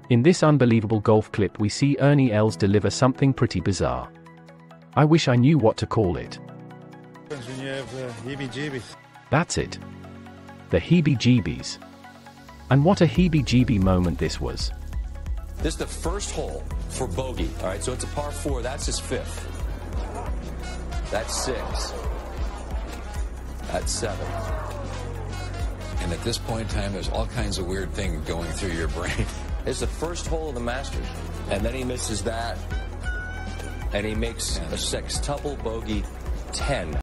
In this unbelievable golf clip we see Ernie Eels deliver something pretty bizarre. I wish I knew what to call it. When you have heebie jeebies. That's it. The heebie jeebies. And what a heebie jeebie moment this was. This is the first hole for bogey. All right, so it's a par 4. That's his 5th. That's 6. That's 7. And at this point in time, there's all kinds of weird things going through your brain. It's the first hole of the Masters. And then he misses that. And he makes a sextuple bogey 10.